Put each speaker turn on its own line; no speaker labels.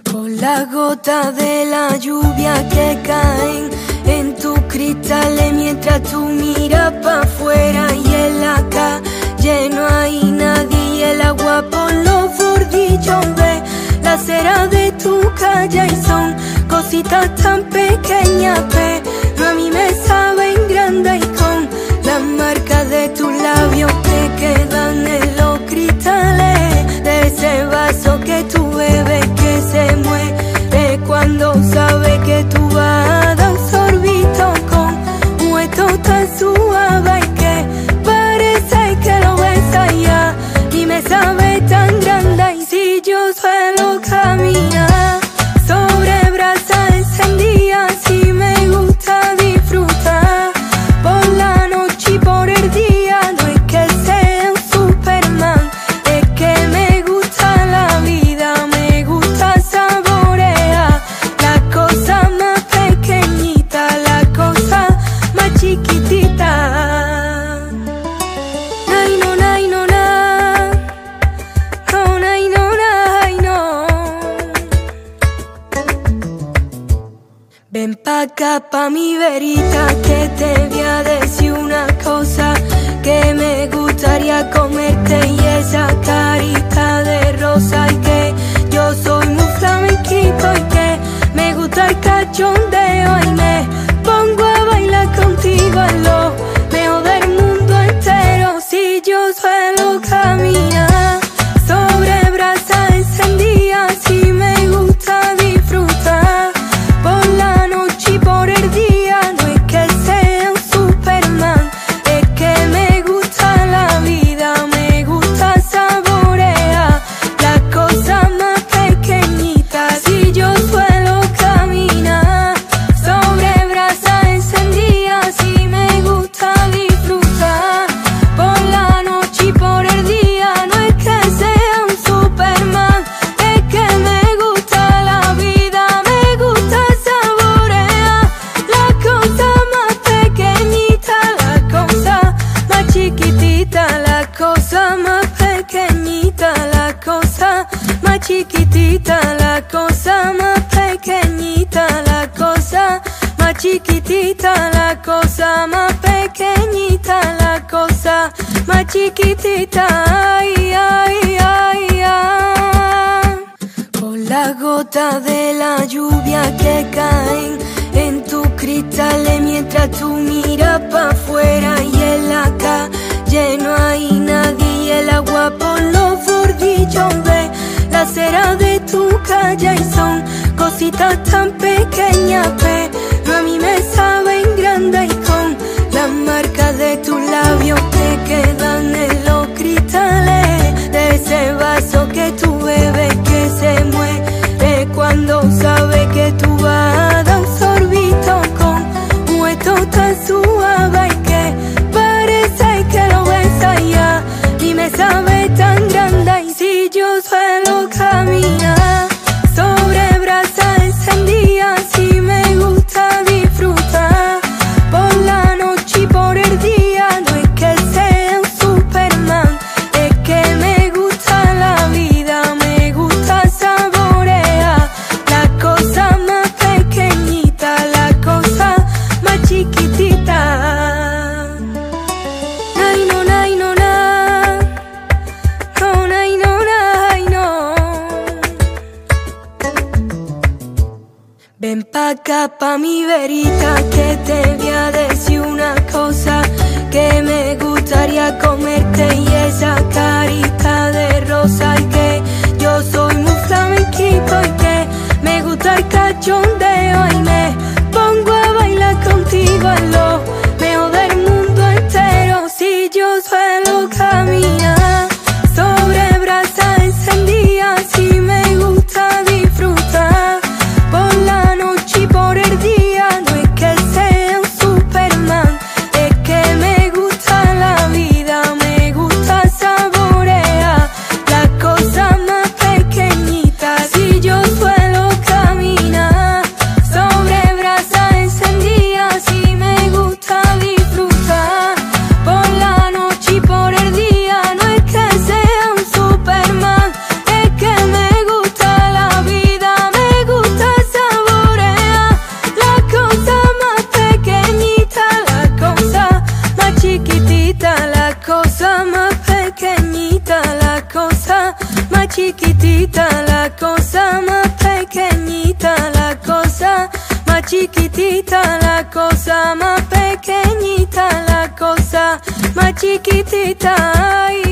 Con las gotas de la lluvia que caen en tus cristales mientras tú miras pa' afuera y en la calle no hay nadie y el agua por los bordillos ve la cera de tu calle y son cositas tan pequeñas pero a mí me saben grande y con las marcas de tus labios que quedan en los cristales de ese vaso que tú bebes que se muere cuando sabe que tú vas a dar un sorbito con un hueso tan suave y que parece que lo besas ya y me sabe tan grande. Y si yo suelo caminar sobre brasas encendidas, si me gusta disfrutar por la noche y por el día, no es que sea un Superman, es que me gusta la vida, me gusta saborear las cosas más pequeñitas, las cosas más chiquititas. Ay, no, ay, no, na. No, ay, no, ay, no. Ven pa' acá, pa' mi verita, que te voy a decir una cosa que me gustaría comerte y esa carita de rosa y que yo soy muy flamenquito y que me gusta el cachondeo y me pongo a bailar contigo en lo mejor del mundo entero. Si yo suelo caminar sobre brasas encendidas, si me gusta disfrutar por la noche y por el día, no es que sea un Superman, es que me gusta la vida, me gusta saborear las cosas más pequeñitas. Si yo suelo caminar sobre brasas encendidas, si me gusta disfrutar por la noche y por el día, no es que sea un Superman, es que me gusta la vida, me gusta saborear las cosas más pequeñitas, las cosas más chiquititas, las cosas más pequeñitas, las cosas más chiquititas, las cosas más pequeñitas, las cosas más chiquititas, las cosas más pequeñitas, las cosas más chiquititas. Ay, ay, ay, ay. Con las gotas de la lluvia que caen en tus cristales mientras tú miras pa' afuera y en la calle no hay nadie y el agua por los bordillos ve la cera de tu calle y son cositas tan pequeñas pero a mí me saben grande y con las marcas de tus labios que quedan en los cristales de ese vaso que tú bebes que se muere cuando sabe que tú vas a dar un sorbito con un hueso tan suave y que parece que lo besas ya y me sabe tan grande. Y si yo suelo caminar sobre brasas encendidas, si me gusta disfrutar por la noche y por el día, no es que sea un Superman, es que me gusta la vida, me gusta saborear las cosas más pequeñitas, las cosas más chiquititas. Ay, no, ay, no, na. No, ay, no, ay, no. Ven pa' acá, pa' mi verita, que te voy a decir una cosa que me gustaría comerte y esa carita de rosa y que yo soy muy flamenquito y que me gusta el cachondeo y me pongo a bailar contigo en lo mejor del mundo entero. Si yo suelo caminar sobre brasas encendidas, si me gusta disfrutar por la noche y por el día, no es que sea un Superman, es que me gusta la vida, me gusta saborear las cosas chiquitita, la cosa más pequeñita, la cosa más chiquitita, la cosa más pequeñita, la cosa más chiquitita. Ay.